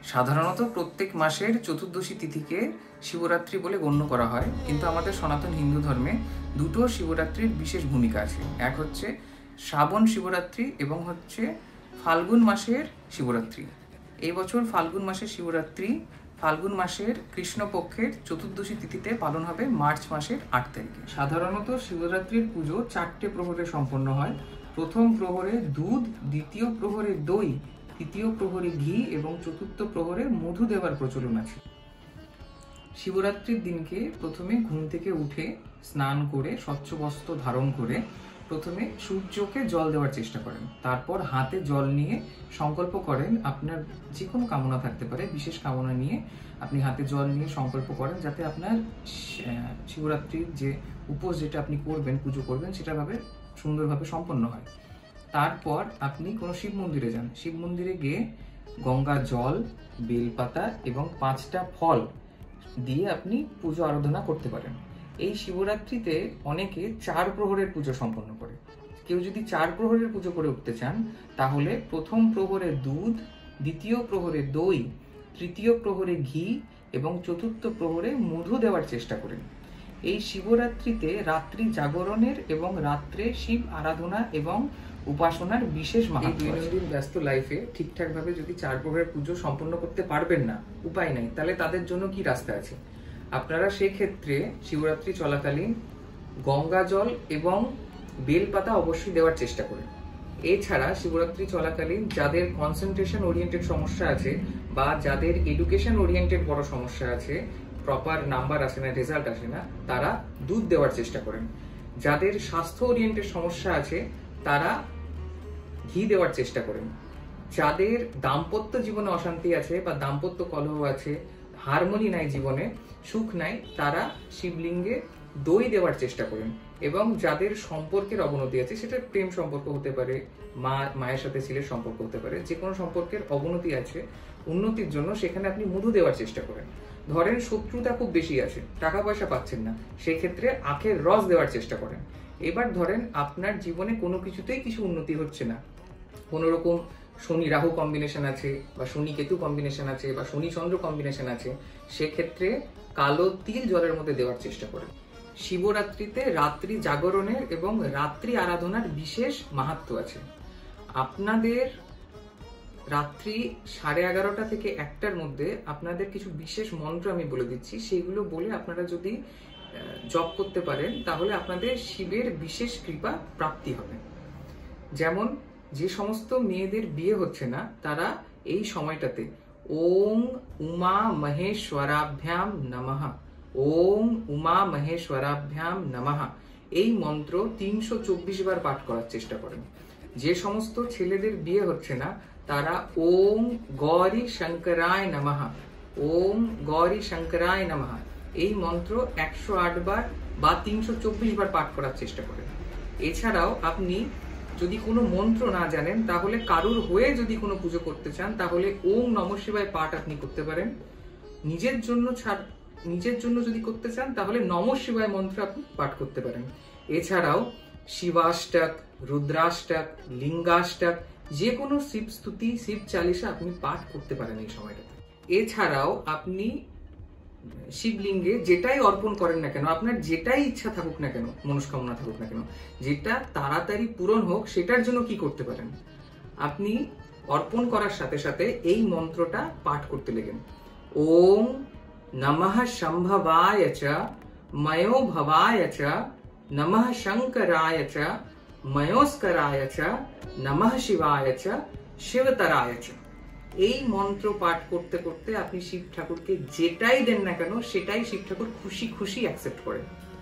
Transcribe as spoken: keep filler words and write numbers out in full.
সাধারণত প্রত্যেক মাসের চতুর্দশী তিথিকে শিবরাত্রি বলে গণ্য করা হয়, কিন্তু আমাদের সনাতন হিন্দু ধর্মে দুটো শিবরাত্রির বিশেষ ভূমিকা আছে। এক হচ্ছে শ্রাবণ শিবরাত্রি এবং হচ্ছে ফাল্গুন মাসের শিবরাত্রি। এই বছর ফাল্গুন মাসের শিবরাত্রি ফাল্গুন মাসের কৃষ্ণপক্ষের চতুর্দশী তিথিতে পালন হবে মার্চ মাসের আট তারিখে। সাধারণত শিবরাত্রির পুজো চারটে প্রহরে সম্পন্ন হয়। প্রথম প্রহরে দুধ, দ্বিতীয় প্রহরে দই, তৃতীয় প্রহরে ঘি এবং চতুর্থ প্রহরে মধু দেওয়ার প্রচলন আছে। শিবরাত্রির দিনকে প্রথমে ঘুম থেকে উঠে স্নান করে স্বচ্ছ বস্ত্র ধারণ করে প্রথমে সূর্যকে জল দেওয়ার চেষ্টা করেন। তারপর হাতে জল নিয়ে সংকল্প করেন, আপনার যে কোনো কামনা থাকতে পারে, বিশেষ কামনা নিয়ে আপনি হাতে জল নিয়ে সংকল্প করেন যাতে আপনার শিবরাত্রির যে উপোস যেটা আপনি করবেন, পুজো করবেন, সেটা ভাবে সুন্দরভাবে সম্পন্ন হয়। তারপর আপনি কোনো শিব মন্দিরে যান। শিব মন্দিরে গিয়ে গঙ্গা জল, বেলপাতা এবং পাঁচটা ফল দিয়ে আপনি পুজো আরাধনা করতে পারেন। এই শিবরাত্রিতে অনেকে চার প্রহরের পুজো সম্পন্ন করে। কেউ যদি চার প্রহরের পুজো করে উঠতে চান তাহলে প্রথম প্রহরে দুধ, দ্বিতীয় প্রহরে দই, তৃতীয় প্রহরে ঘি এবং চতুর্থ প্রহরে মধু দেওয়ার চেষ্টা করেন। এই শিবরাত্রিতে রাত্রি জাগরণের এবং রাত্রে শিব আরাধনা এবং উপাসনার বিশেষ মাহাত্ম্য আছে। দৈনন্দিন ব্যস্ত লাইফে ঠিকঠাক ভাবে যদি চার প্রহরের পুজো সম্পন্ন করতে পারবেন না, উপায় নাই, তাহলে তাদের জন্য কি রাস্তা আছে? আপনারা সেক্ষেত্রে শিবরাত্রি চলাকালীন গঙ্গা জল এবং বেলপাতা অবশ্যই দেওয়ার চেষ্টা করেন। এছাড়া শিবরাত্রি চলাকালীন যাদের কনসেন্ট্রেশন ওরিয়েন্টেড সমস্যা আছে বা যাদের এডুকেশন ওরিয়েন্টেড বড় সমস্যা আছে, প্রপার নাম্বার আসে না, রেজাল্ট আসে না, তারা দুধ দেওয়ার চেষ্টা করেন। যাদের স্বাস্থ্য ওরিয়েন্টেড সমস্যা আছে তারা ঘি দেওয়ার চেষ্টা করেন। যাদের দাম্পত্য জীবনে অশান্তি আছে বা দাম্পত্য কলহ আছে, হারমোনি নাই জীবনে, সুখ নাই, তারা শিবলিঙ্গে দই দেওয়ার চেষ্টা করেন। এবং যাদের সম্পর্কের অবনতি আছে, সেটা প্রেম সম্পর্ক হতে পারে, মা মায়ের সাথে ছেলের সম্পর্ক হতে পারে, যে কোনো সম্পর্কের অবনতি আছে, উন্নতির জন্য সেখানে আপনি মধু দেওয়ার চেষ্টা করেন। ধরেন শত্রুতা খুব বেশি আছে, টাকা পয়সা পাচ্ছেন না, সেক্ষেত্রে আখের রস দেওয়ার চেষ্টা করেন। এবার ধরেন আপনার জীবনে কোনো কিছুতেই কিছু উন্নতি হচ্ছে না, কোনো রকম শনি রাহু কম্বিনেশন আছে বা শনি কেতু কম্বিনেশন আছে বা শনি চন্দ্র কম্বিনেশন আছে, সেক্ষেত্রে কালো তিল জলের মধ্যে দেওয়ার চেষ্টা করেন। শিবরাত্রিতে রাত্রি জাগরণের এবং রাত্রি আরাধনার বিশেষ মাহাত্ম্য আছে। আপনাদের রাত্রি সাড়ে এগারোটা থেকে একটার মধ্যে আপনাদের কিছু বিশেষ মন্ত্র আমি বলে দিচ্ছি, সেইগুলো বলে আপনারা যদি জপ করতে পারেন তাহলে আপনাদের শিবের বিশেষ কৃপা প্রাপ্তি হবে। যেমন যে সমস্ত মেয়েদের বিয়ে হচ্ছে না তারা এই সময়টাতে ওম উমা মহেশ্বরাভ্যাম নমঃ, ওম উমা মহেশ্বরাভ্যাম নমঃ এই মন্ত্র তিনশো চব্বিশ বার পাঠ করার চেষ্টা করেন। যে সমস্ত ছেলেদের বিয়ে হচ্ছে না তারা ওম গৌরী শঙ্করায় নমঃ, ওম গৌরী শঙ্করায় নমঃ এই মন্ত্র একশো আট বার বা তিনশো চব্বিশ বার পাঠ করার চেষ্টা করেন। এছাড়াও আপনি যদি কোনো মন্ত্র না জানেন তাহলে কারুর হয়ে যদি কোনো পুজো করতে চান তাহলে ওম নমঃ শিবায় পাঠ আপনি করতে পারেন। নিজের জন্য ছাড় নিজের জন্য যদি করতে চান তাহলে নমঃ শিবায় মন্ত্র আপনি পাঠ করতে পারেন। এছাড়াও শিবাষ্টক, রুদ্রাষ্টক, লিঙ্গাষ্টক যে কোনো শিব স্তুতি, শিব চালিসা আপনি পাঠ করতে পারেন এই সময়টাতে। এছাড়াও আপনি শিবলিঙ্গে যেটাই অর্পণ করেন না কেন, আপনার যেটাই ইচ্ছা থাকুক না কেন, মনস্কামনা থাকুক না কেন, যেটা তাড়াতাড়ি পূরণ হোক, সেটার জন্য কি করতে পারেন, আপনি অর্পণ করার সাথে সাথে এই মন্ত্রটা পাঠ করতে লেগেন। ওম নমঃ সম্ভবায় চ ময়ো ভবায় চ নমঃ শঙ্করায় চ ময়োস্করায় চ নমঃ শিবায় চ শিবতরায় চ এই মন্ত্র পাঠ করতে করতে আপনি শিব ঠাকুরকে যেটাই দেন না কেন সেটাই শিব ঠাকুর খুশি খুশি অ্যাকসেপ্ট করেন।